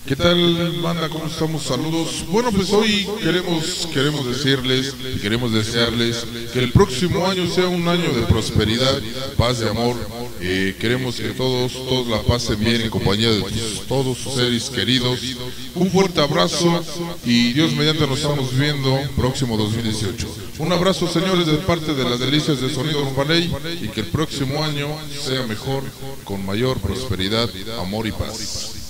¿Qué tal, banda? ¿Cómo estamos? Saludos. Bueno, pues hoy queremos decirles, queremos desearles que el próximo año sea un año de prosperidad, paz y amor. Queremos que todos la pasen bien en compañía de todos sus seres queridos. Un fuerte abrazo y Dios mediante nos estamos viendo próximo 2018. Un abrazo, señores, de parte de las delicias de Sonido Urbaney, y que el próximo año sea mejor, con mayor prosperidad, amor y paz.